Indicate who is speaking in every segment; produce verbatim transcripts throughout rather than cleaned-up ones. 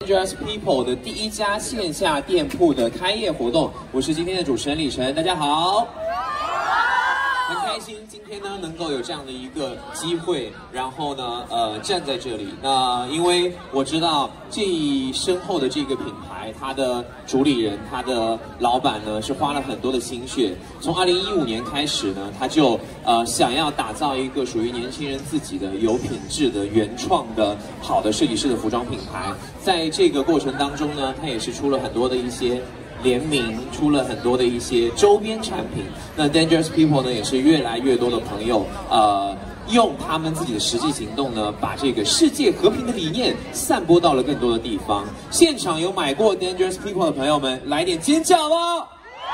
Speaker 1: Dangerous People 的第一家线下店铺的开业活动。我是今天的主持人李晨，大家好。很开心今天呢能够有这样的一个机会，然后呢呃站在这里。那因为我知道这身后的这个品牌，它的主理人、它的老板呢是花了很多的心血。从二零一五年开始呢，他就呃想要打造一个属于年轻人自己的有品质的原创的好的设计师的服装品牌。在这个过程当中呢，他也是出了很多的一些联名，出了很多的一些周边产品。那 Dangerous People 呢，也是越来越多的朋友，呃，用他们自己的实际行动呢，把这个世界和平的理念散播到了更多的地方。现场有买过 Dangerous People 的朋友们，来点尖叫吧！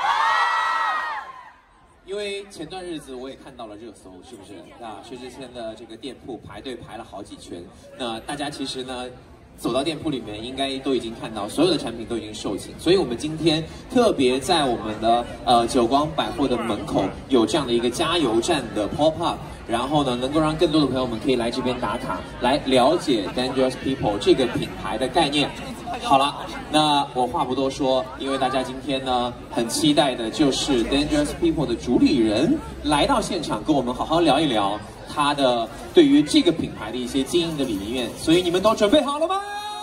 Speaker 1: 因为前段日子我也看到了热搜，是不是？那薛之谦的这个店铺排队排了好几圈。那大家其实呢，走到店铺里面，应该都已经看到所有的产品都已经售罄，所以我们今天特别在我们的呃久光百货的门口有这样的一个加油站的 pop up， 然后呢，能够让更多的朋友们可以来这边打卡，来了解 Dangerous People 这个品牌的概念。好了，那我话不多说，因为大家今天呢很期待的就是 Dangerous People 的主理人来到现场，跟我们好好聊一聊他的对于这个品牌的一些经营的理念，所以你们都准备好了吗？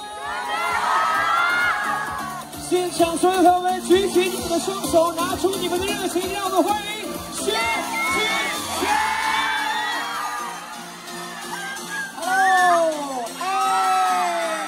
Speaker 1: 现场所有朋友们，举起你们的双手，拿出你们的热情，让我们欢迎薛之谦。Hello， 哎，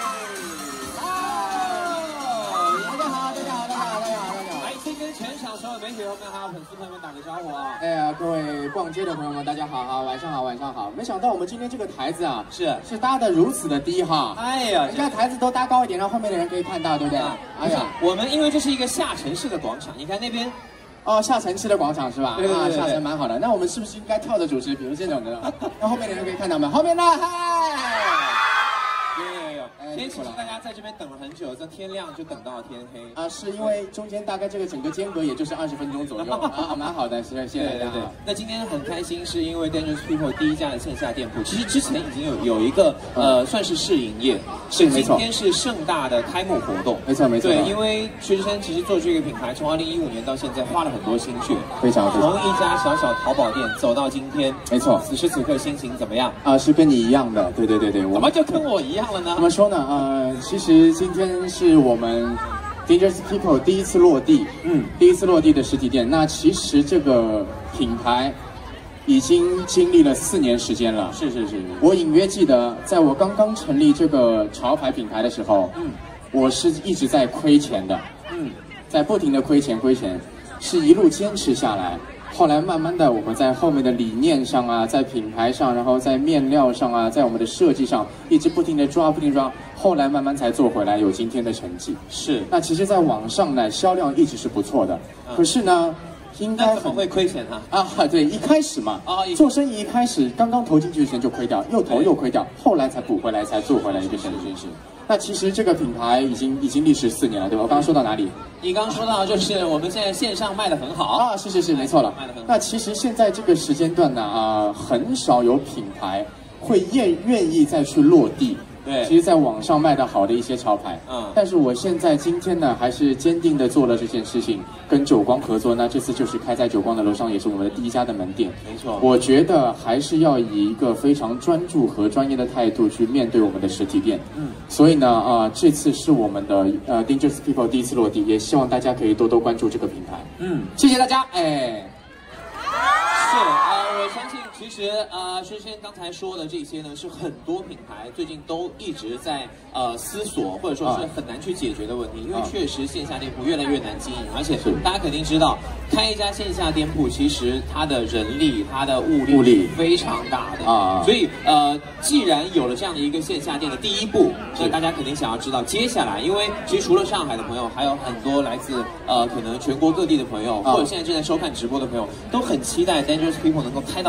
Speaker 1: 哦，大家好，大家好，大家好，大家好，大家好。来，先跟全场所有媒体朋友们还有粉丝朋友们打个招呼啊！
Speaker 2: 哎呀，各位逛街的朋友们，大家好啊，晚上好，晚上好。没想到我们今天这个台子啊，
Speaker 1: 是
Speaker 2: 是搭的如此的低哈。
Speaker 1: 哎呀，
Speaker 2: 人家台子都搭高一点，让后面的人可以看到，对不对？
Speaker 1: 啊、
Speaker 2: 哎呀，
Speaker 1: 我们因为这是一个下沉式的广场，你看那边。
Speaker 2: 哦，下沉式的广场是吧？
Speaker 1: 对对对对
Speaker 2: 啊，下沉蛮好的。那我们是不是应该跳着主持，比如这种的，让后面的人可以看到吗？后面呢？嗨！
Speaker 1: 有有有，今天其实大家在这边等了很久，从天亮就等到天黑
Speaker 2: 啊，是因为中间大概这个整个间隔也就是二十分钟左右啊，蛮好的，谢谢谢谢大家。对，
Speaker 1: 那今天很开心，是因为 Dangerous People 第一家的线下店铺，其实之前已经有有一个呃算是试营业，
Speaker 2: 是没错。
Speaker 1: 今天是盛大的开幕活动，
Speaker 2: 没错没错。
Speaker 1: 对，因为薛之谦其实做这个品牌，从二零一五年到现在花了很多心血，
Speaker 2: 非常非常。
Speaker 1: 从一家小小淘宝店走到今天，
Speaker 2: 没错。
Speaker 1: 此时此刻心情怎么样？
Speaker 2: 啊，是跟你一样的，对对对对。
Speaker 1: 怎么就跟我一样了呢？
Speaker 2: 怎么说呢？呃，其实今天是我们 Dangerous People 第一次落地，嗯，第一次落地的实体店。那其实这个品牌已经经历了四年时间了。
Speaker 1: 是是是。
Speaker 2: 我隐约记得，在我刚刚成立这个潮牌品牌的时候，嗯，我是一直在亏钱的，嗯，在不停的亏钱亏钱，是一路坚持下来。后来慢慢的，我们在后面的理念上啊，在品牌上，然后在面料上啊，在我们的设计上，一直不停的抓，不停地抓，后来慢慢才做回来，有今天的成绩。是。那其实，在网上呢，销量一直是不错的，嗯、可是呢，应该
Speaker 1: 怎么会亏钱呢？
Speaker 2: 啊，对，一开始嘛，啊，做生意一开始刚刚投进去的钱就亏掉，又投又亏掉，后来才补回来，才做回来一个成绩。是。那其实这个品牌已经已经历时四年了，对吧？我刚刚说到哪里？
Speaker 1: 你刚刚说到就是我们现在线上卖的很好
Speaker 2: 啊，是是是，没错了。卖的很好。那其实现在这个时间段呢，啊、呃，很少有品牌会愿愿意再去落地。对，其实在网上卖的好的一些潮牌，嗯，但是我现在今天呢，还是坚定的做了这件事情，跟久光合作。那这次就是开在久光的楼上，也是我们的第一家的门店。没错，我觉得还是要以一个非常专注和专业的态度去面对我们的实体店。嗯，所以呢，啊、呃，这次是我们的呃 Dangerous People 第一次落地，也希望大家可以多多关注这个品牌。嗯，谢谢大家。哎。
Speaker 1: 是呃，我相信其实呃，薛之谦刚才说的这些呢，是很多品牌最近都一直在呃思索，或者说是很难去解决的问题，因为确实线下店铺越来越难经营，而且大家肯定知道，开一家线下店铺，其实它的人力、它的物力物力非常大的啊，所以呃，既然有了这样的一个线下店的第一步，那大家肯定想要知道接下来，因为其实除了上海的朋友，还有很多来自呃可能全国各地的朋友，或者现在正在收看直播的朋友，都很期待 Dangerous People 能够开到它的城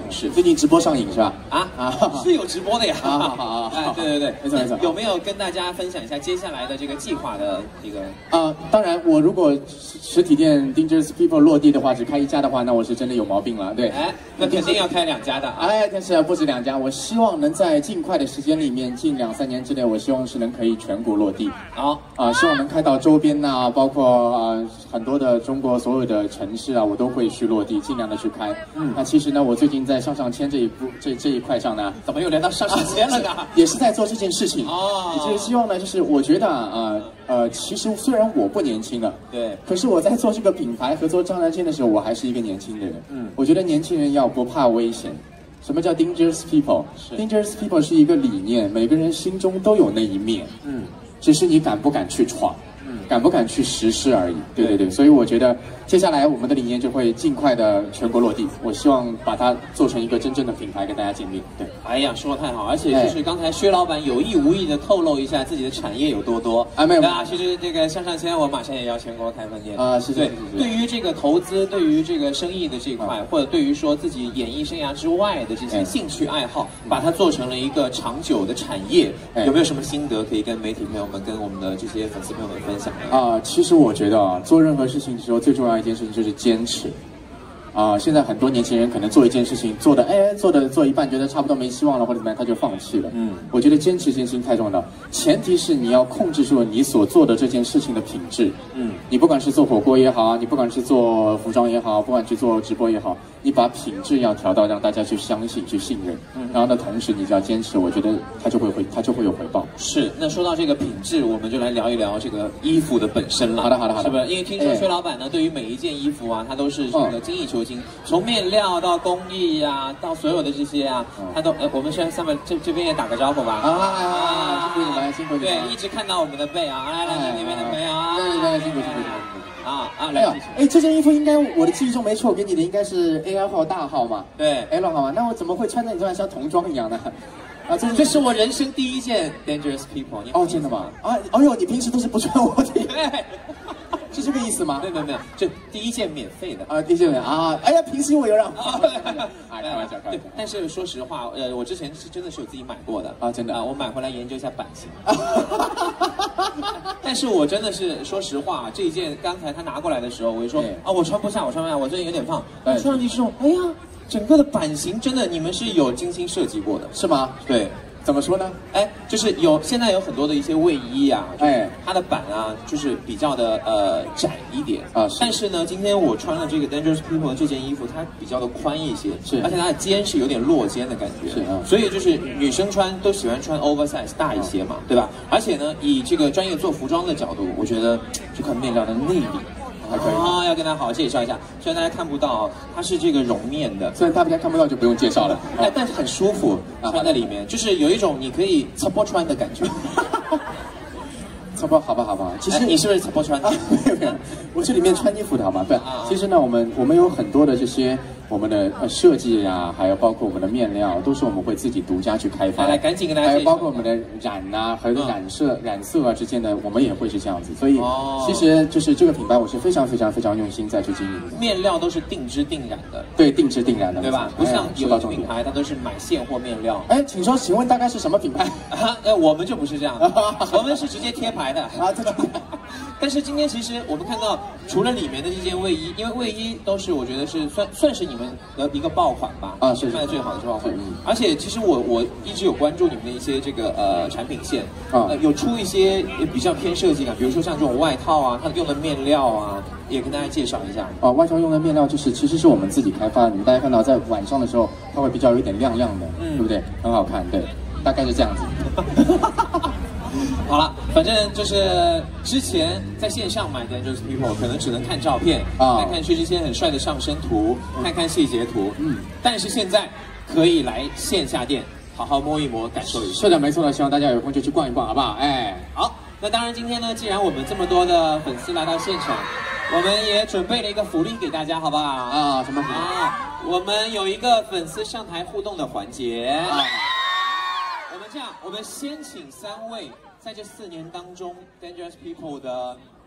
Speaker 1: 事。
Speaker 2: 最近直播上瘾是吧？
Speaker 1: 啊啊，是有直播的呀。
Speaker 2: 好好好，
Speaker 1: 哎，对对对，
Speaker 2: 没错没错。
Speaker 1: 有没有跟大家分享一下接下来的这个计划的这个？
Speaker 2: 啊，当然，我如果实体店 Dangerous People 落地的话，只开一家的话，那我是真的有毛病了。对，
Speaker 1: 哎，那肯定要开两家的。
Speaker 2: 哎，但是不止两家，我希望能在尽快的时间里面，近两三年之内，我希望是能可以全国落地。
Speaker 1: 好
Speaker 2: 啊，希望能开到周边呐、啊，包括啊很多的中国所有的城市啊，我都会去落地，尽量的去开。嗯，那其实呢，我最近在上上签这一步这这一块上呢，
Speaker 1: 怎么又连到上上签了呢？
Speaker 2: 啊、也是在做这件事情
Speaker 1: 哦，
Speaker 2: 也就是希望呢，就是我觉得啊呃，其实虽然我不年轻了，
Speaker 1: 对，
Speaker 2: 可是我在做这个品牌和做张南签的时候，我还是一个年轻的人。嗯，我觉得年轻人要不怕危险。什么叫 dangerous people？dangerous people 是一个理念，每个人心中都有那一面。嗯，只是你敢不敢去闯，嗯，敢不敢去实施而已。对对对，所以我觉得接下来我们的理念就会尽快的全国落地。我希望把它做成一个真正的品牌跟大家见面。对，
Speaker 1: 哎呀，说的太好，而且就是刚才薛老板有意无意的透露一下自己的产业有多多
Speaker 2: 啊，没有
Speaker 1: 啊，其实这个上上签我马上也要全国开分店
Speaker 2: 啊，是
Speaker 1: 对。
Speaker 2: 是
Speaker 1: 对于这个投资，对于这个生意的这一块，或者对于说自己演艺生涯之外的这些兴趣爱好，把它做成了一个长久的产业，有没有什么心得可以跟媒体朋友们、跟我们的这些粉丝朋友们分享呢？
Speaker 2: 啊，其实我觉得啊，做任何事情的时候，最重要一件事情就是坚持。啊，现在很多年轻人可能做一件事情做的，哎，做的做一半觉得差不多没希望了或者怎么样，他就放弃了。嗯，我觉得坚持这件事情太重要了，前提是你要控制住你所做的这件事情的品质。嗯，你不管是做火锅也好，你不管是做服装也好，不管去做直播也好，你把品质要调到让大家去相信、去信任。嗯，然后呢，同时你就要坚持，我觉得他就会回，他就会有回报。
Speaker 1: 是，那说到这个品质，我们就来聊一聊这个衣服的本身了。
Speaker 2: 好的，好的，好的。
Speaker 1: 是不是？因为听说薛老板呢，对于每一件衣服啊，他都是这个精益求精。从面料到工艺呀、啊，到所有的这些啊，他都呃，我们现在上面这这边也打个招呼吧。
Speaker 2: 啊啊！辛苦你们，辛苦你们。
Speaker 1: 对，一直看到我们的背啊，来来来，那边的背啊。
Speaker 2: 对对对，辛苦辛苦辛苦。
Speaker 1: 啊啊，
Speaker 2: 来，哎，这件衣服应该我的记忆中没错，我给你的应该是 A 二 号大号嘛？
Speaker 1: 对
Speaker 2: ，L 号嘛。那我怎么会穿在你身上像童装一样呢？
Speaker 1: 啊，这是这是我人生第一件 Dangerous People。
Speaker 2: 哦，真的吗？啊，哎呦，你平时都是不穿我的。是这个意思吗？
Speaker 1: 没有没有没有，这第一件免费的
Speaker 2: 啊，第一件啊，哎呀，平时我有让，啊，开玩笑，开玩笑。
Speaker 1: 但是说实话，呃，我之前是真的是有自己买过的
Speaker 2: 啊，真的
Speaker 1: 啊，我买回来研究一下版型。但是我真的是说实话，这一件刚才他拿过来的时候，我就说啊，我穿不下，我穿不下，我最近有点胖。穿上去之后，哎呀，整个的版型真的你们是有精心设计过的，
Speaker 2: 是吗？
Speaker 1: 对。
Speaker 2: 怎么说呢？
Speaker 1: 哎，就是有现在有很多的一些卫衣啊，
Speaker 2: 哎，
Speaker 1: 它的版啊，就是比较的呃窄一点啊。但是呢，今天我穿了这个 Dangerous People 的这件衣服，它比较的宽一些，
Speaker 2: 是，
Speaker 1: 而且它的肩是有点落肩的感觉，
Speaker 2: 是啊。
Speaker 1: 所以就是女生穿都喜欢穿 oversize 大一些嘛，对吧？而且呢，以这个专业做服装的角度，我觉得这块面料的内里。还可以啊，要跟大家好好介绍一下。虽然大家看不到，它是这个绒面的。
Speaker 2: 虽然大家看不到，就不用介绍了。
Speaker 1: 哎，但是很舒服，穿在里面，就是有一种你可以擦波穿的感觉。
Speaker 2: 擦波，好吧，好吧。其实
Speaker 1: 你是不是擦波穿？
Speaker 2: 没有没有，我是里面穿衣服的好吗？不，其实呢，我们我们有很多的这些。我们的呃设计呀、啊，还有包括我们的面料，都是我们会自己独家去开发。
Speaker 1: 来，来赶紧跟大家。
Speaker 2: 还有包括我们的染啊，还有染色、嗯、染色啊之间的，我们也会是这样子。所以，哦、其实就是这个品牌，我是非常非常非常用心在去经营的。
Speaker 1: 面料都是定制定染的。
Speaker 2: 对，定制定染的，
Speaker 1: 对吧？不像有的品牌，它都是买现货面料。
Speaker 2: 哎，请说，请问大概是什么品牌？
Speaker 1: 啊，呃，我们就不是这样，我们是直接贴牌的啊。这种。但是今天其实我们看到，除了里面的这件卫衣，因为卫衣都是我觉得是算算是你们的一个爆款吧，
Speaker 2: 啊，是
Speaker 1: 卖的最好的爆款。嗯，而且其实我我一直有关注你们的一些这个呃产品线，啊，呃、有出一些也比较偏设计感，比如说像这种外套啊，它用的面料啊，也跟大家介绍一下。
Speaker 2: 啊，外套用的面料就是其实是我们自己开发的，你们大家看到在晚上的时候，它会比较有一点亮亮的，嗯，对不对？很好看，对，大概是这样子。
Speaker 1: 好了，反正就是之前在线上买的 Dangerous People 可能只能看照片啊，看看薛之谦很帅的上身图，看看细节图，嗯，但是现在可以来线下店好好摸一摸，感受一下。
Speaker 2: 是的，没错的，希望大家有空就去逛一逛，好不好？哎，
Speaker 1: 好，那当然今天呢，既然我们这么多的粉丝来到现场，我们也准备了一个福利给大家，好不好？
Speaker 2: 啊，什么福利
Speaker 1: 啊？我们有一个粉丝上台互动的环节。啊，这样，我们先请三位在这四年当中 Dangerous People 的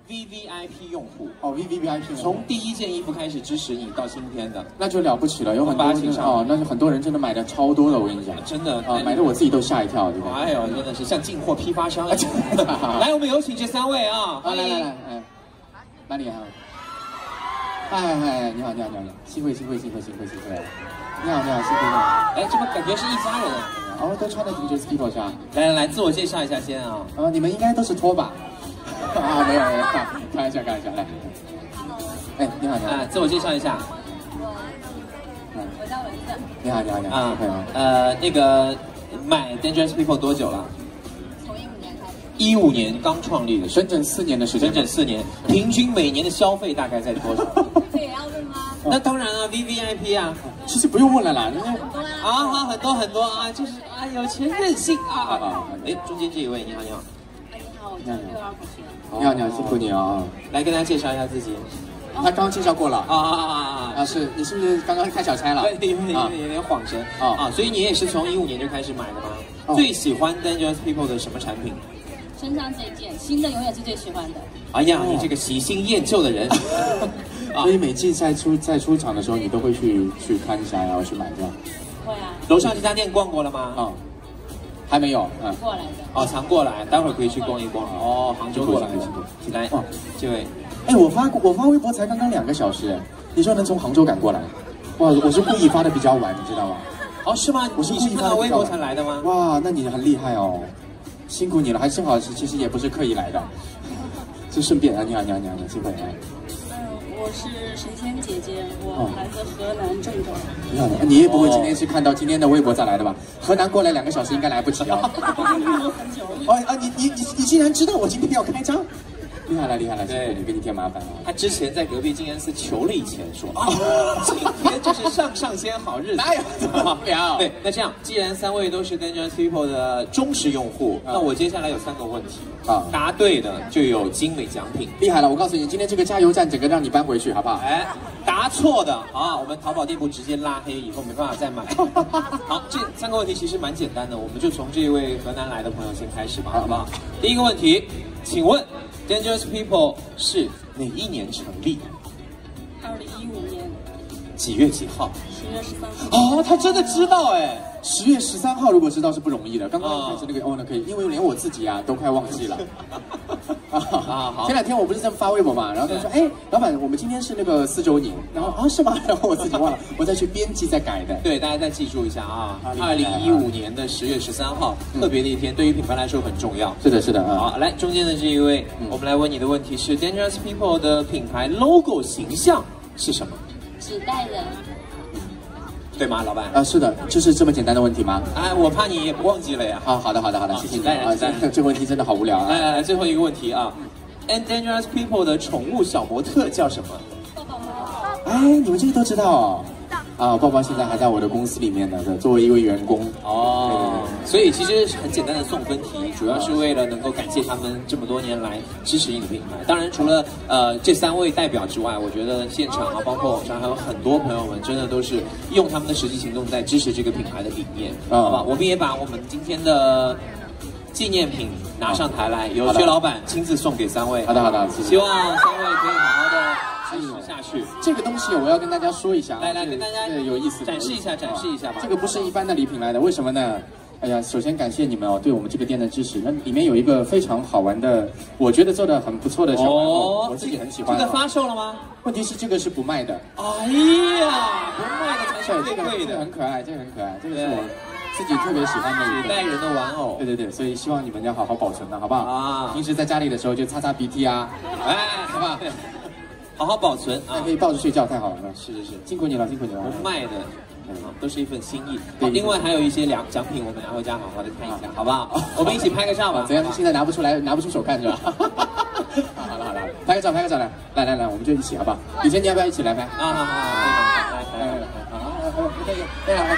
Speaker 1: V V I P 用户
Speaker 2: 哦 ，V V I P
Speaker 1: 从第一件衣服开始支持你到今天的，
Speaker 2: 那就了不起了，有很多哦，那就很多人真的买的超多的，我跟你讲，
Speaker 1: 真的
Speaker 2: 啊，买的我自己都吓一跳，对不对？
Speaker 1: 哎呦，真的是像进货批发商一样。来，我们有请这三位啊，
Speaker 2: 来来来，哎，哪里啊？嗨嗨嗨，你好你好你好，幸会幸会幸会幸会幸会，你好你好幸会你好，
Speaker 1: 哎，这么感觉是一家人，
Speaker 2: 哦，都穿的 D J People 衫，
Speaker 1: 来来来，自我介绍一下先啊，
Speaker 2: 啊，你们应该都是拖吧？啊，没有没有，开玩笑开玩笑，来，哎，你好你好，
Speaker 1: 啊，自我介绍一下，
Speaker 3: 我我叫文字，
Speaker 2: 你好你好你好，啊，
Speaker 1: 呃，那个买 Dangerous People 多久了？
Speaker 3: 从一五年开始，
Speaker 1: 一五年刚创立的，
Speaker 2: 整整四年的时间，
Speaker 1: 整整四年，平均每年的消费大概在多少？
Speaker 3: 这也要问吗？
Speaker 1: 那当然啊 ，V V I P 啊，
Speaker 2: 其实不用问了啦，那
Speaker 1: 啊好很多很多啊，就是啊有钱任性啊啊！哎，中间这一位，你好你好，
Speaker 3: 哎你好，我叫六二古琴。
Speaker 2: 你好你好，辛苦你啊！
Speaker 1: 来跟大家介绍一下自己。
Speaker 2: 他刚刚介绍过了
Speaker 1: 啊啊啊啊！
Speaker 2: 啊是你是不是刚刚开小差了？
Speaker 1: 对，有点有点有点晃神啊啊！所以你也是从一五年就开始买的吗？最喜欢 Dangerous People 的什么产品？
Speaker 3: 身上这件新的永远是最喜欢的。
Speaker 1: 哎呀，你这个喜新厌旧的人。
Speaker 2: 所以每季在出在出场的时候，你都会去去看一下，然后去买，对吧？
Speaker 3: 会啊。
Speaker 1: 楼上这家店逛过了吗？
Speaker 2: 啊，还没有。
Speaker 3: 嗯。过来的。
Speaker 1: 哦，常过来，待会儿可以去逛一逛。哦，杭州过来的。来，哦，这位。
Speaker 2: 哎，我发我发微博才刚刚两个小时，你说能从杭州赶过来？哇，我是故意发的比较晚，你知道吗？
Speaker 1: 哦，是吗？
Speaker 2: 我是故意
Speaker 1: 发的微博才来的吗？
Speaker 2: 哇，那你很厉害哦，辛苦你了，还正好是其实也不是刻意来的，就顺便啊，你好你好你好，辛苦你。
Speaker 3: 我是神仙姐姐，我来自河南郑州。
Speaker 2: 你好，你也不会今天是看到今天的微博再来的吧？河南过来两个小时应该来不及哦。
Speaker 3: 很久。
Speaker 2: 哦啊，你你你你竟然知道我今天要开张？厉害了厉害了，对，你给你添麻烦了。
Speaker 1: 他之前在隔壁静安寺求了一千，说啊，今天就是上上签好日子。
Speaker 2: 哪有？没有。
Speaker 1: 对，那这样，既然三位都是 Dangerous People 的忠实用户，那我接下来有三个问题啊，答对的就有精美奖品。
Speaker 2: 厉害了，我告诉你，今天这个加油站整个让你搬回去，好不好？
Speaker 1: 哎，答错的啊，我们淘宝店铺直接拉黑，以后没办法再买。好，这三个问题其实蛮简单的，我们就从这位河南来的朋友先开始吧，好不好？第一个问题，请问 Dangerous People 是哪一年成立？
Speaker 3: 二零一五年。
Speaker 1: 几月几号？
Speaker 3: 十月十三号。
Speaker 1: 哦，他真的知道哎。
Speaker 2: 十月十三号，如果知道是不容易的。刚刚开始那个哦，那可以，因为连我自己啊都快忘记了。啊好。前两天我不是在发微博嘛，然后他说，哎，老板，我们今天是那个四周年，然后啊是吗？然后我自己忘了，我再去编辑再改的。
Speaker 1: 对，大家再记住一下啊，二零一五年的十月十三号，特别的一天，对于品牌来说很重要。
Speaker 2: 是的，是的啊。
Speaker 1: 好，来中间的这一位，我们来问你的问题是 Dangerous People 的品牌 logo 形象是什么？
Speaker 3: 纸袋人。
Speaker 1: 对吗，老板？
Speaker 2: 啊，是的，就是这么简单的问题吗？
Speaker 1: 哎，我怕你忘记了呀。
Speaker 2: 啊，好的，好的，好的，谢谢你啊。这个问题真的好无聊啊。
Speaker 1: 来来来，最后一个问题啊 ，And Dangerous People 的宠物小模特叫什么？
Speaker 3: 抱抱猫。
Speaker 2: 哎，你们这个都知道哦。啊，抱抱现在还在我的公司里面呢，作为一位员工。
Speaker 1: 哦，所以其实很简单的送分题，主要是为了能够感谢他们这么多年来支持你的品牌。当然，除了呃这三位代表之外，我觉得现场啊，包括网上还有很多朋友们，真的都是用他们的实际行动在支持这个品牌的理念，嗯、好吧？我们也把我们今天的纪念品拿上台来，由薛老板亲自送给三位。
Speaker 2: 好的，好的，
Speaker 1: 希望三位可以好好的支持下去。
Speaker 2: 这个东西我要跟大家说一下，
Speaker 1: 来来跟大家
Speaker 2: 有意思
Speaker 1: 展示一下，展示一下吧。
Speaker 2: 这个不是一般的礼品来的，为什么呢？哎呀，首先感谢你们哦，对我们这个店的支持。那里面有一个非常好玩的，我觉得做的很不错的小玩偶，我自己很喜欢。
Speaker 1: 这个发售了吗？
Speaker 2: 问题是这个是不卖的。
Speaker 1: 哎呀，不卖的才是最贵的。
Speaker 2: 这个很可爱，这个很可爱，这个是我自己特别喜欢的一个
Speaker 1: 带人的玩偶。
Speaker 2: 对对对，所以希望你们要好好保存的，好不好？啊，平时在家里的时候就擦擦鼻涕啊，哎，好不好？
Speaker 1: 好好保存啊，
Speaker 2: 可以抱着睡觉，太好了。
Speaker 1: 是是是，
Speaker 2: 辛苦你了，辛苦你了。
Speaker 1: 不卖的。都是一份心意。另外还有一些奖奖品，我们拿回家好好的看一下，好不好？我们一起拍个照吧。
Speaker 2: 怎样？现在拿不出来，拿不出手看是吧？好了好了，拍个照，拍个照来，来来来，我们就一起好不好？以前你要不要一起来拍？啊好好好，来来来，好，可以，对啊。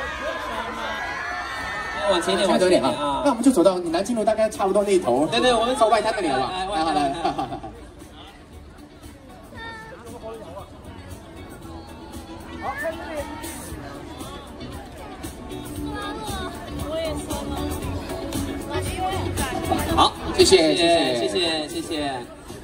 Speaker 1: 往前一点，往前一点啊！
Speaker 2: 那我们就走到南京路大概差不多那一头。
Speaker 1: 对对，我们
Speaker 2: 走外滩那里了。来好来。好，开始。
Speaker 1: 好，
Speaker 2: 谢谢
Speaker 1: 谢谢谢谢谢谢。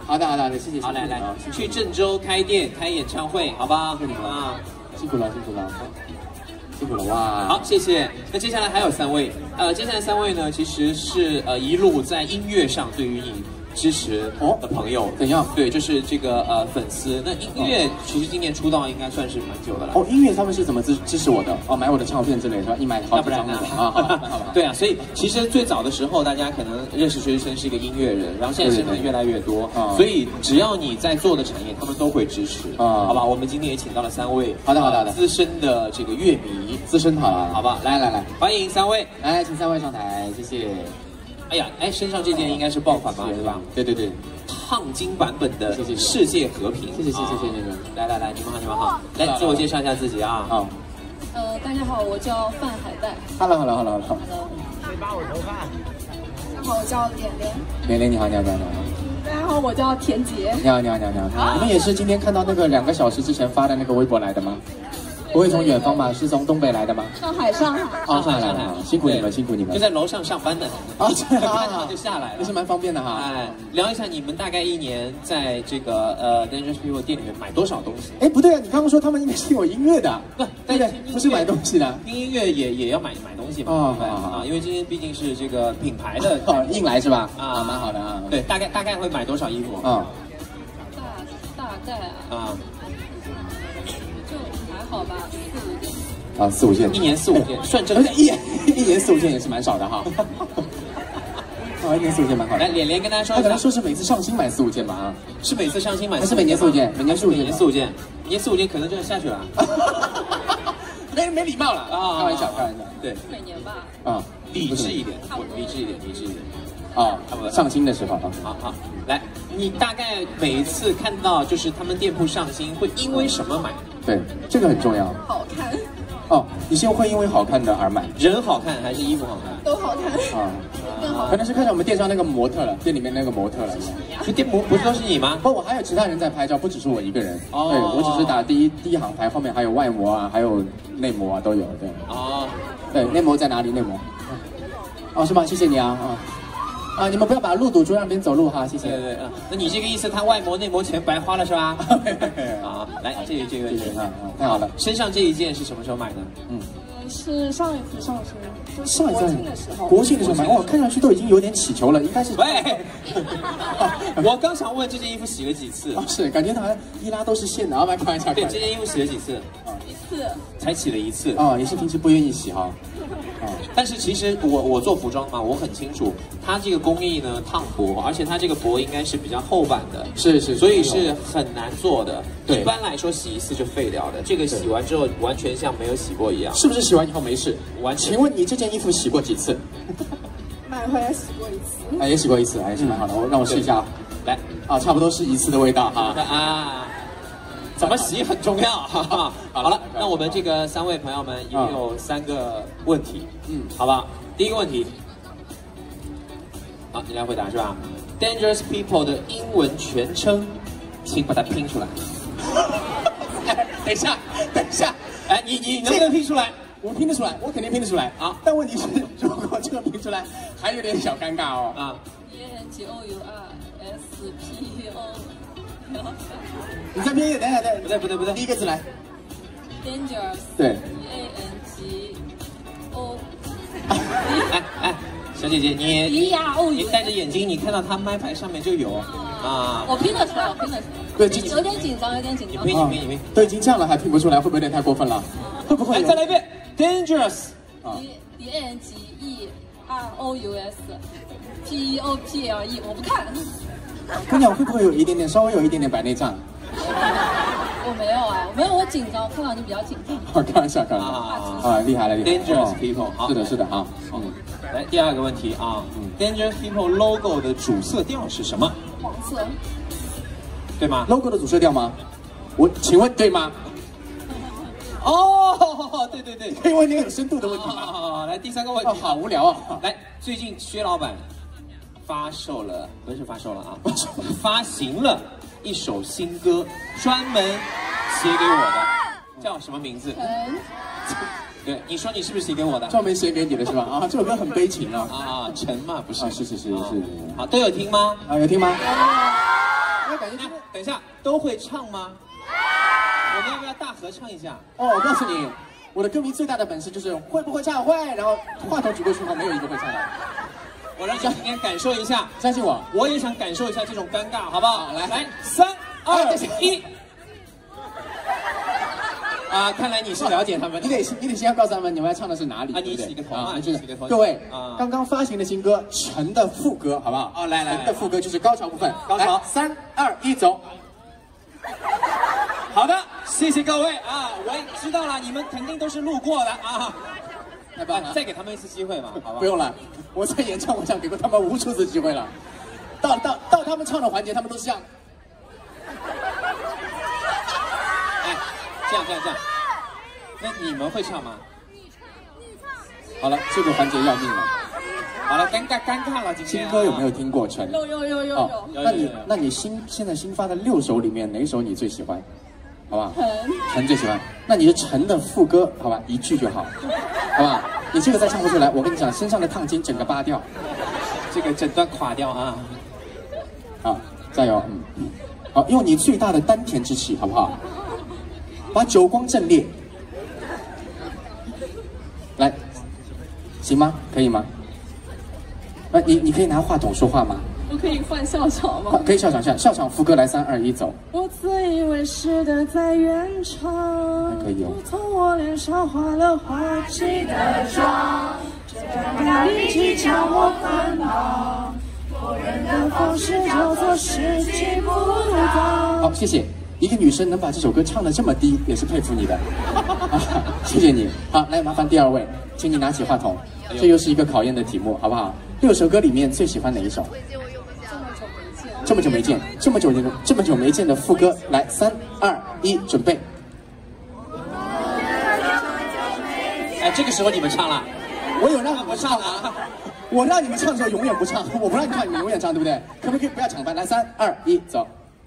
Speaker 2: 好的好的，谢谢。
Speaker 1: 好，来来，去郑州开店开演唱会，好吧？
Speaker 2: 辛苦你们
Speaker 1: 啊，
Speaker 2: 辛苦了辛苦了，辛苦了哇！
Speaker 1: 好，谢谢。那接下来还有三位，呃，接下来三位呢，其实是呃一路在音乐上对于你支持的朋友，
Speaker 2: 怎样？
Speaker 1: 对，就是这个呃粉丝。那音乐其实今年出道应该算是蛮久的了。
Speaker 2: 哦，音乐他们是怎么支支持我的？哦，买我的唱片之类的，一买好几张那种啊。好吧，好吧。
Speaker 1: 对啊，所以其实最早的时候，大家可能认识薛之谦是一个音乐人，然后现在身份越来越多，所以只要你在做的产业，他们都会支持啊。好吧，我们今天也请到了三位，
Speaker 2: 好的好的好的，
Speaker 1: 资深的这个乐迷，
Speaker 2: 资深好啊，
Speaker 1: 好吧，
Speaker 2: 来来来，
Speaker 1: 欢迎三位，
Speaker 2: 来，请三位上台，谢谢。
Speaker 1: 哎呀，哎，身上这件应该是爆款吧，对吧？
Speaker 2: 对对对。
Speaker 1: 烫金版本的世界和平，
Speaker 2: 谢谢谢谢谢谢你们。
Speaker 1: 来来来，你们好你们好，来自我介绍一下自己啊。
Speaker 2: 好，
Speaker 3: 呃，大家好，我叫范海带。
Speaker 2: Hello Hello Hello Hello。
Speaker 4: 谁扒我头发？
Speaker 3: 大家好，我叫连连。
Speaker 2: 连连你好你好你好。
Speaker 3: 大家好，我叫田杰。
Speaker 2: 你好你好你好你好。你们也是今天看到那个两个小时之前发的那个微博来的吗？不会从远方吗？是从东北来的吗？
Speaker 3: 上海，上海。
Speaker 2: 哦，上海来了，辛苦你们，辛苦你们。
Speaker 1: 就在楼上上班的。
Speaker 2: 啊，
Speaker 1: 看到就下来了，
Speaker 2: 也是蛮方便的哈。
Speaker 1: 哎，聊一下你们大概一年在这个呃 Dangerous People 店里面买多少东西？
Speaker 2: 哎，不对啊，你刚刚说他们应该是有音乐的，
Speaker 1: 不
Speaker 2: 对对，不是买东西的。
Speaker 1: 听音乐也也要买买东西嘛。
Speaker 2: 哦，
Speaker 1: 好啊，因为今天毕竟是这个品牌的
Speaker 2: 硬来是吧？
Speaker 1: 啊，
Speaker 2: 蛮好的啊。
Speaker 1: 对，大概大概会买多少衣服？
Speaker 2: 啊，
Speaker 3: 大大概啊。啊。就还好吧，四五件。
Speaker 2: 啊，四五件，
Speaker 1: 一年四五件，算真的，
Speaker 2: 一一年四五件也是蛮少的哈。啊，一年四五件蛮好的。
Speaker 1: 来，连连跟大家说，
Speaker 2: 他可能说是每次上新买四五件吧啊，
Speaker 1: 是每次上新买，
Speaker 2: 还是每年四五件？每年四五件，
Speaker 1: 每年四五件，每年四五件可能就要下去了。
Speaker 2: 没没礼貌了啊！开玩笑，开玩笑。
Speaker 1: 对，
Speaker 3: 每年吧。
Speaker 2: 啊，
Speaker 1: 理智一点，理智一点，理智一点。
Speaker 2: 啊，上新的时候啊，
Speaker 1: 好好，来，你大概每一次看到就是他们店铺上新，会因为什么买？
Speaker 2: 对，这个很重要。
Speaker 3: 好看。
Speaker 2: 哦，你现在会因为好看的而买？
Speaker 1: 人好看还是衣服好看？
Speaker 3: 都好看啊，更好。
Speaker 2: 可能是看到我们店上那个模特了，店里面那个模特了。
Speaker 1: 就店模不是都是你吗？
Speaker 2: 不，我还有其他人在拍照，不只是我一个人。哦，对，我只是打第一第一行拍，后面还有外模啊，还有内模啊，都有。对。哦。对，内模在哪里？内模。哦，是吗？谢谢你啊啊。啊！你们不要把路堵住，让别人走路哈，谢谢。
Speaker 1: 对对啊，那你这个意思，他外模内模钱白花了是吧？啊，来，这个这个这个，
Speaker 2: 太好了。
Speaker 1: 身上这一件是什么时候买的？
Speaker 3: 嗯，是上一次上身，
Speaker 2: 上一次
Speaker 3: 国庆的时候。
Speaker 2: 国庆的时候买，哇，看上去都已经有点起球了，应该是。
Speaker 1: 喂，我刚想问这件衣服洗了几次？
Speaker 2: 哦，是，感觉它一拉都是线的，啊，开玩笑。
Speaker 1: 对，这件衣服洗了几次？
Speaker 3: 一次。
Speaker 1: 才洗了一次。
Speaker 2: 哦，也是平时不愿意洗哈。
Speaker 1: 啊，但是其实我我做服装嘛，我很清楚，它这个工艺呢烫薄，而且它这个薄应该是比较厚版的，
Speaker 2: 是是，
Speaker 1: 所以是很难做的。一般来说洗一次就废掉的，这个洗完之后完全像没有洗过一样。
Speaker 2: 是不是洗完以后没事？
Speaker 1: 完全。
Speaker 2: 请问你这件衣服洗过几次？
Speaker 3: 买回来洗过一次。
Speaker 2: 啊，也洗过一次，还是蛮好的。我让我试一下，来，啊，差不多是一次的味道哈。
Speaker 1: 啊。怎么洗很重要，哈哈。好了，那我们这个三位朋友们也有三个问题，嗯，好不好？第一个问题，好，你来回答是吧 ？Dangerous People 的英文全称，请把它拼出来。
Speaker 2: 等一下，等一下，
Speaker 1: 哎，你你能不能拼出来？
Speaker 2: 我拼得出来，我肯定拼得出来啊。但问题是，如果这个拼出来，还有点小尴尬哦。啊。
Speaker 3: D A N G O U R S P O。
Speaker 2: 你再拼一个，等一下，等，
Speaker 1: 不对不对不对，
Speaker 2: 第一个字来
Speaker 3: ，Dangerous，
Speaker 2: 对
Speaker 3: ，D A N G O，
Speaker 1: 哎哎，小姐姐，你
Speaker 3: 你
Speaker 1: 你戴着眼镜，你看到它麦牌上面就有啊。
Speaker 3: 我拼得出来，我拼得出来。
Speaker 2: 对，
Speaker 3: 有点紧张，有点紧张。
Speaker 1: 你拼你拼你拼，
Speaker 2: 都已经这样了还拼不出来，会不会有点太过分了？会不会？
Speaker 1: 哎，再来一遍 ，Dangerous，D
Speaker 3: D A N G E R O U S，P E O P L E， 我不看。
Speaker 2: 姑娘会不会有一点点，稍微有一点点白内障？
Speaker 3: 我没有啊，我没有，我紧张，我看到你比较紧张。
Speaker 2: 好，开玩笑，开玩笑啊，厉害了，厉害
Speaker 1: ！Dangerous People， 好，
Speaker 2: 是的，是的啊。
Speaker 1: 嗯，来第二个问题啊，Dangerous People logo 的主色调是什么？
Speaker 3: 黄色，
Speaker 2: 对吗 ？logo 的主色调吗？我请问对吗？
Speaker 1: 哦，对对对，
Speaker 2: 可以问你有深度的问题吗？
Speaker 1: 好，来第三个问题，
Speaker 2: 好无聊啊！
Speaker 1: 来，最近薛老板发售了，不是发售了啊，发行了一首新歌，专门写给我的，叫什么名字？对，你说你是不是写给我的？
Speaker 2: 专门写给你的是吧？啊，这首歌很悲情啊！
Speaker 1: 啊，陈嘛，不是？
Speaker 2: 是是是是是。
Speaker 1: 好，都有听吗？
Speaker 2: 啊，有听吗？ 我感觉
Speaker 1: 等一下都会唱吗？我们要不要大合唱一下？
Speaker 2: 哦，我告诉你，我的歌迷最大的本事就是会不会唱会，然后话筒举过去后没有一个会唱的。
Speaker 1: 我让你今天感受一下，
Speaker 2: 相信我，
Speaker 1: 我也想感受一下这种尴尬，好不好？来来，三二一。啊，看来你是了解他们，
Speaker 2: 你得你得先要告诉他们你们要唱的是哪里
Speaker 1: 啊？你洗个头啊，
Speaker 2: 就
Speaker 1: 是洗个头。
Speaker 2: 各位，刚刚发行的新歌《陈》的副歌，好不好？
Speaker 1: 哦，来来，
Speaker 2: 陈的副歌就是高潮部分，
Speaker 1: 高潮，
Speaker 2: 三二一，走。
Speaker 1: 好的，谢谢各位啊，我也知道了，你们肯定都是路过的啊。
Speaker 2: 太棒了，
Speaker 1: 再给他们一次机会嘛，好吧？
Speaker 2: 不用了，我在演唱会上给过他们无数次机会了，到到到他们唱的环节，他们都是这样。
Speaker 1: 哎，这样这样这样，那你们会唱吗？
Speaker 2: 好了，这个环节要命了。
Speaker 1: 好了，尴尬尴尬了，今天。
Speaker 2: 新歌有没有听过陈？
Speaker 3: 有有有有有。
Speaker 2: 那你那你新现在新发的六首里面哪首你最喜欢？好吧，
Speaker 3: 陈
Speaker 2: 陈最喜欢。那你的陈的副歌，好吧，一句就好，好吧？你这个再唱不出来，我跟你讲，身上的烫金整个扒掉，
Speaker 1: 这个整段垮掉啊！
Speaker 2: 好，加油，嗯，好，用你最大的丹田之气，好不好？把酒光震裂，来，行吗？可以吗？那你你可以拿话筒说话吗？
Speaker 3: 我可以换笑场吗？
Speaker 2: 可以笑场下，笑场副歌来，三二一，走。
Speaker 3: 我自以为是的在原唱，
Speaker 2: 还可以哦。
Speaker 3: 从我脸上化了滑稽的妆，这尴尬立即将我捆绑，做人的方式叫做时机不当。
Speaker 2: 好，谢谢。一个女生能把这首歌唱得这么低，也是佩服你的。啊、谢谢你。好，来麻烦第二位，请你拿起话筒。这又是一个考验的题目，好不好？六首歌里面最喜欢哪一首？这么久没见，这么久没见，这么久没见的副歌，来，三二一，准备。
Speaker 1: 哎，这个时候你们唱了，
Speaker 2: 我有让你们唱啊，我让你们唱的时候永远不唱，我不让你唱，你们永远唱，对不对？可不可以不要抢班？来，三二一，走。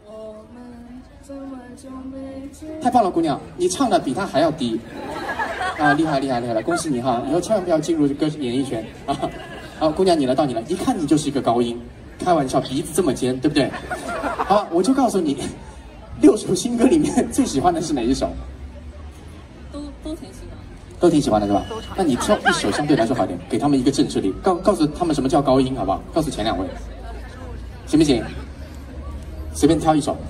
Speaker 2: 太棒了，姑娘，你唱的比他还要低啊！厉害厉害厉害了，恭喜你哈！以后千万不要进入歌演艺圈啊！好，姑娘，你了，到你了，一看你就是一个高音。开玩笑，鼻子这么尖，对不对？好，我就告诉你，六首新歌里面最喜欢的是哪一首？
Speaker 3: 都都挺喜欢，
Speaker 2: 都挺喜欢的是吧？那你挑一首相对来说好点，给他们一个震慑力，告告诉他们什么叫高音，好不好？告诉前两位，行不行？随便挑一首。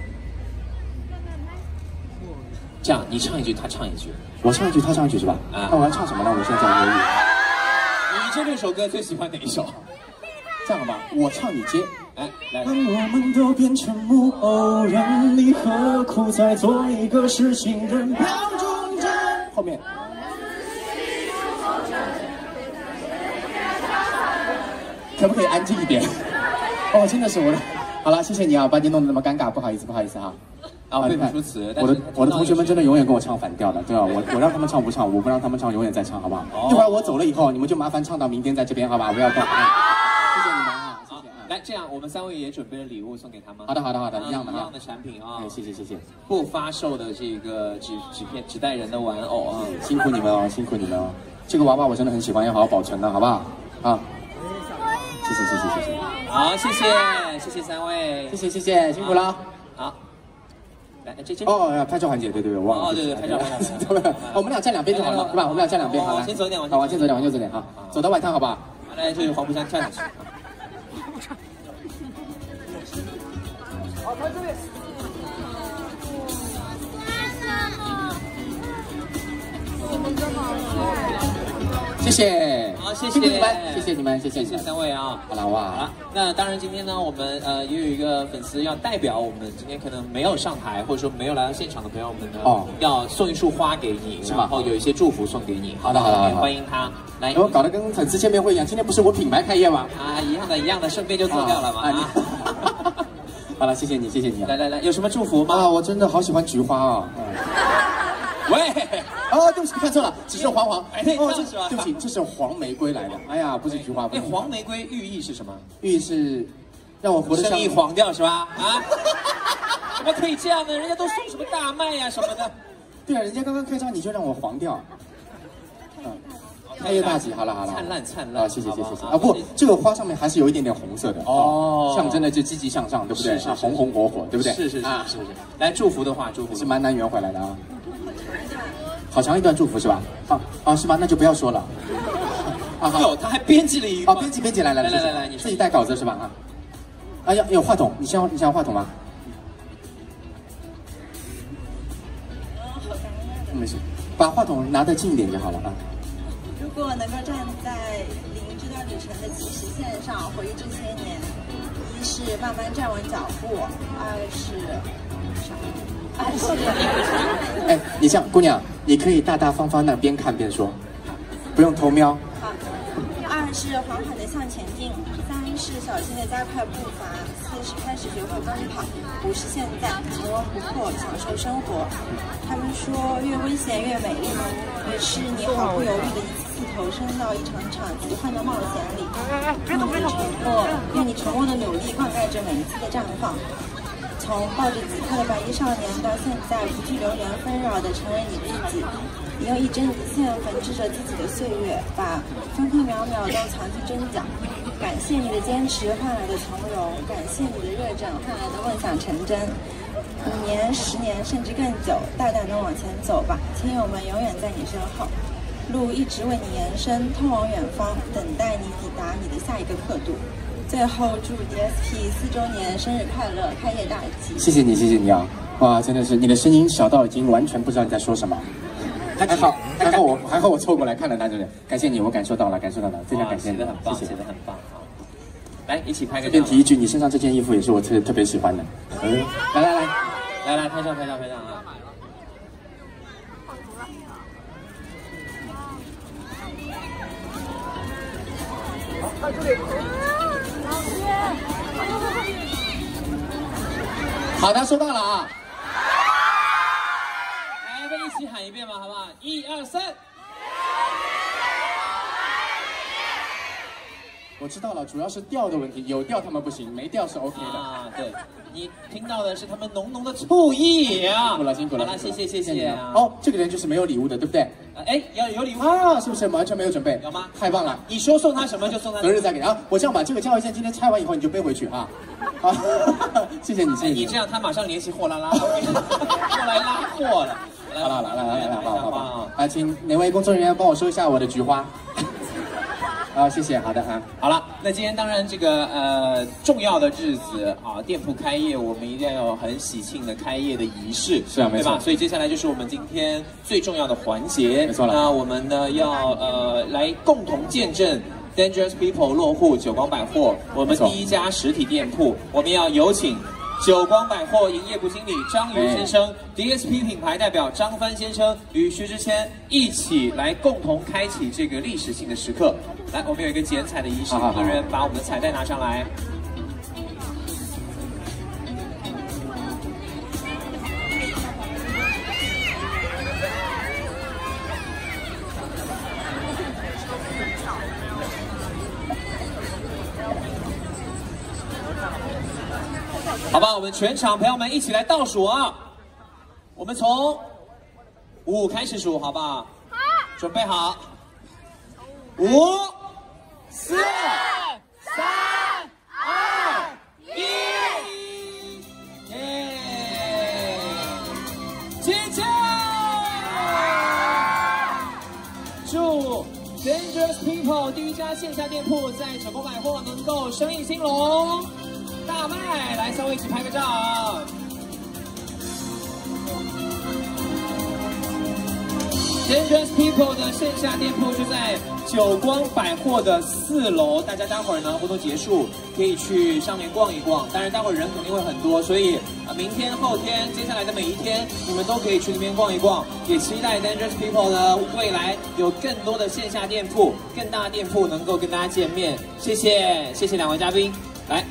Speaker 1: 这样，你唱一句，他唱一句，
Speaker 2: 我唱一句，他唱一句是吧？啊，那我要唱什么呢？我现在在犹豫。
Speaker 1: 你这六首歌最喜欢哪一首？
Speaker 2: 这样吧，我唱你接。
Speaker 1: 哎，来。
Speaker 2: 当我们都变成木偶，人你何苦再做一个实情人表忠贞？后面。可不可以安静一点？哦，真的是我的。好了，谢谢你啊，把你弄得那么尴尬，不好意思，不好意思哈。
Speaker 1: 啊，背不出词。
Speaker 2: 我的我的同学们真的永远跟我唱反调的，对吧？我我让他们唱不唱，我不让他们唱，永远在唱，好不好？一会儿我走了以后，你们就麻烦唱到明天在这边，好吧？不要动。谢谢你们啊，谢谢。
Speaker 1: 来，这样我们三位也准备了礼物送给他们。
Speaker 2: 好的，好的，好的，一样的
Speaker 1: 一样的产品啊。
Speaker 2: 谢谢，谢谢。
Speaker 1: 不发售的这个纸纸片纸袋人的玩偶啊，
Speaker 2: 辛苦你们哦，辛苦你们哦。这个娃娃我真的很喜欢，要好好保存的，好不好？啊，谢谢，谢谢，谢谢。
Speaker 1: 好，谢谢，谢谢三位，
Speaker 2: 谢谢，谢谢，辛苦了。
Speaker 1: 好。来，这这
Speaker 2: 哦，拍照环节，对对对，我忘了。
Speaker 1: 哦，对对，拍照，拍照。
Speaker 2: 我们俩站两边就好了，对吧？我们俩站两边，好，
Speaker 1: 先走点，
Speaker 2: 好，往前走点，往右走点，好，走到外滩，好不好？
Speaker 1: 来，这个黄浦江跳下去。好，看这边。
Speaker 2: 谢谢，
Speaker 1: 好，谢谢
Speaker 2: 你们，谢谢你们，谢谢
Speaker 1: 谢谢三位啊！
Speaker 2: 好了哇，
Speaker 1: 好了，那当然今天呢，我们呃也有一个粉丝要代表我们今天可能没有上台或者说没有来到现场的朋友们呢，哦，要送一束花给你，然后有一些祝福送给你。
Speaker 2: 好的好的，
Speaker 1: 欢迎他来。
Speaker 2: 我搞得跟粉丝见面会一样，今天不是我品牌开业吗？
Speaker 1: 啊，一样的，一样的，顺便就做掉了嘛。啊，
Speaker 2: 好了，谢谢你，谢谢你。
Speaker 1: 来来来，有什么祝福吗？
Speaker 2: 啊，我真的好喜欢菊花啊。
Speaker 1: 喂，
Speaker 2: 哦，对不起，看错了，只是黄黄。
Speaker 1: 哎，
Speaker 2: 哦，这是对不起，这是黄玫瑰来的。哎呀，不是菊花。
Speaker 1: 哎，黄玫瑰寓意是什么？
Speaker 2: 寓意是让我活得像
Speaker 1: 生意黄掉是吧？啊？怎么可以这样呢？人家都送什么大麦呀什么的。
Speaker 2: 对啊，人家刚刚开张你就让我黄掉。
Speaker 1: 嗯，
Speaker 2: 开业大吉，好了好了，
Speaker 1: 灿烂灿烂，
Speaker 2: 啊，谢谢谢谢谢谢啊！不，这个花上面还是有一点点红色的哦，象征的就积极向上，对不对？啊，红红火火，对不对？
Speaker 1: 是是是是是。来祝福的话，祝福
Speaker 2: 是蛮难圆回来的啊。好长一段祝福是吧？啊啊是吧？那就不要说了。
Speaker 1: 啊好，他还编辑了一
Speaker 2: 啊，编辑编辑来来
Speaker 1: 来来来来，你
Speaker 2: 自己带稿子是吧？啊，啊要有话筒，你先要你先要话筒吗？没事，把话筒拿得近一点就好了啊。
Speaker 4: 如果能够站在领悟这段旅程的起始线上，回忆这些年，一是慢慢站稳脚步，二是啥？二是……
Speaker 2: 哎，你这样，姑娘，你可以大大方方的边看边说，不用偷瞄。
Speaker 4: 好。二是缓缓的向前进，三是小心的加快步伐，四是开始学会奔跑，五是现在从容不迫享受生活。他们说，越危险越美丽，于是你毫不犹豫的一次次投身到一场场奇幻的冒险里。愿你沉默，愿你沉默的努力灌溉着每一次的绽放。从抱着吉他的白衣少年到现在不惧流年纷扰的成为你自己，你用一针一线缝制着自己的岁月，把分分秒秒都藏进针脚。感谢你的坚持换来的从容，感谢你的热忱换来的梦想成真。五年、十年，甚至更久，大胆地往前走吧，亲友们永远在你身后，路一直为你延伸，通往远方，等待你抵达你的下一个刻度。最后祝 D S P 四周年生日快乐，开业大吉！
Speaker 2: 谢谢你，谢谢你啊！哇，真的是你的声音小到已经完全不知道你在说什么。还好，还好我还好我凑过来看了他，真的感谢你，我感受到了，感受到了，非常感谢你，
Speaker 1: 写得很棒，
Speaker 2: 谢谢，
Speaker 1: 写得很棒啊！来，一起拍个照。
Speaker 2: 便提一句，你身上这件衣服也是我特特别喜欢的。嗯，来来来，
Speaker 1: 来来拍照拍照拍照啊！
Speaker 3: 好，这里。
Speaker 2: 好的，收到了啊。
Speaker 1: 来，要不要一起喊一遍嘛，好不好？一二三。
Speaker 2: 我知道了，主要是调的问题，有调他们不行，没调是 OK 的。
Speaker 1: 啊，对，你听到的是他们浓浓的醋意啊！
Speaker 2: 辛苦了，辛苦了。
Speaker 1: 好了，谢谢谢谢啊。
Speaker 2: 哦，这个人就是没有礼物的，对不对？
Speaker 1: 哎，要有礼物
Speaker 2: 啊，是不是完全没有准备？
Speaker 1: 有吗？
Speaker 2: 太棒了！
Speaker 1: 你说送他什么就送他。
Speaker 2: 择日再给啊！我这样把这个交一件，今天拆完以后你就背回去啊！啊，谢谢你，谢谢你。
Speaker 1: 你这样，他马上联系货拉拉，过来拉货了。
Speaker 2: 好了，来来来来，好好好啊，请哪位工作人员帮我收一下我的菊花？啊，谢谢，好的啊，
Speaker 1: 好了，那今天当然这个呃重要的日子啊，店铺开业，我们一定要有很喜庆的开业的仪式，
Speaker 2: 是啊，没错，
Speaker 1: 对吧？所以接下来就是我们今天最重要的环节，
Speaker 2: 没错了。
Speaker 1: 那我们呢要呃来共同见证 Dangerous People 落户久光百货，我们第一家实体店铺，我们要有请久光百货营业部经理张瑜先生、D S P 品牌代表张帆先生与徐之谦一起来共同开启这个历史性的时刻。来，我们有一个剪彩的仪式，工作人员把我们的彩带拿上来。好吧，我们全场朋友们一起来倒数啊！我们从五开始数，好不好？好，准备好。五、四、三、二、一，耶！尖叫！祝 Dangerous People 第一家线下店铺在久光百货能够生意兴隆。大卖，来，三位一起拍个照啊！Dangerous People 的线下店铺就在久光百货的四楼，大家待会儿呢活动结束可以去上面逛一逛。当然，待会儿人肯定会很多，所以啊，明天、后天、接下来的每一天，你们都可以去那边逛一逛。也期待 Dangerous People 呢未来有更多的线下店铺、更大的店铺能够跟大家见面。谢谢，谢谢两位嘉宾，来。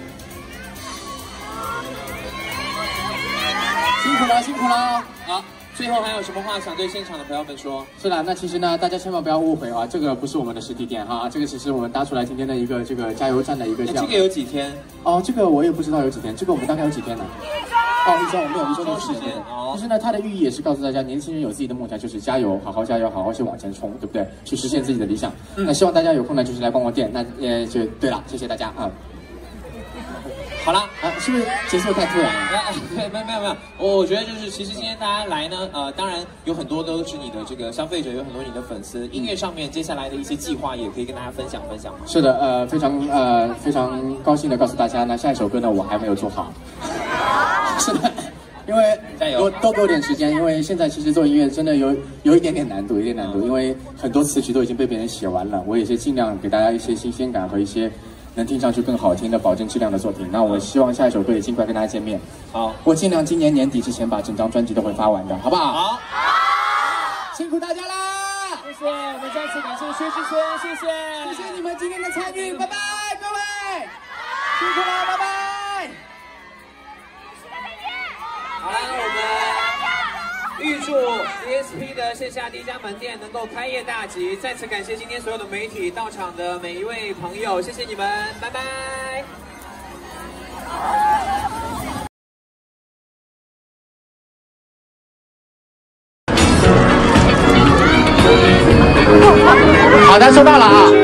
Speaker 2: 辛苦了，辛苦了。
Speaker 1: 好，最后还有什么话想对现场的朋友们说？
Speaker 2: 是的，那其实呢，大家千万不要误会啊，这个不是我们的实体店哈，这个只是我们搭出来今天的一个这个加油站的一个项目。
Speaker 1: 这个有几天？
Speaker 2: 哦，这个我也不知道有几天，这个我们大概有几天呢？
Speaker 3: 一周。
Speaker 2: 哦，一双我没有一双的时间。就是呢，它的寓意也是告诉大家，年轻人有自己的梦想，就是加油，好好加油，好好去往前冲，对不对？去实现自己的理想。嗯、那希望大家有空呢，就是来逛逛店。那呃，就对了，谢谢大家啊。
Speaker 1: 好了
Speaker 2: 啊，是不是结束太突然了？
Speaker 1: 没有没有没有，我我觉得就是其实今天大家来呢，呃，当然有很多都是你的这个消费者，有很多你的粉丝。音乐上面接下来的一些计划也可以跟大家分享分享吗？
Speaker 2: 是的，呃，非常呃非常高兴的告诉大家呢，下一首歌呢我还没有做好。是的。因为多多给我点时间，因为现在其实做音乐真的有有一点点难度，有一点难度，因为很多词曲都已经被别人写完了，我也是尽量给大家一些新鲜感和一些能听上去更好听的、保证质量的作品。那我希望下一首歌也尽快跟大家见面。好，我尽量今年年底之前把整张专辑都会发完的，好不好？好，辛苦大家啦！
Speaker 1: 谢谢，我们再次感谢薛之谦，谢谢，
Speaker 2: 谢谢你们今天的参与，拜拜，各位，辛苦了，拜拜。
Speaker 1: 好了，我们预祝 D S P 的线下第一家门店能够开业大吉。再次感谢今天所有的媒体到场的每一位朋友，谢谢你们，拜拜。
Speaker 2: 好的，收到了啊。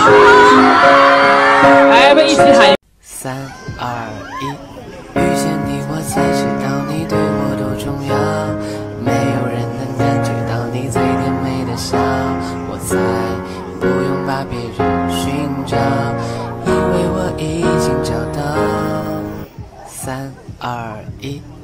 Speaker 1: 来，我们一起喊。
Speaker 5: 三二一，遇见你，我才知道你对我多重要。没有人能感觉到你最甜美的笑，我才不用把别人寻找，因为我已经找到。三二一。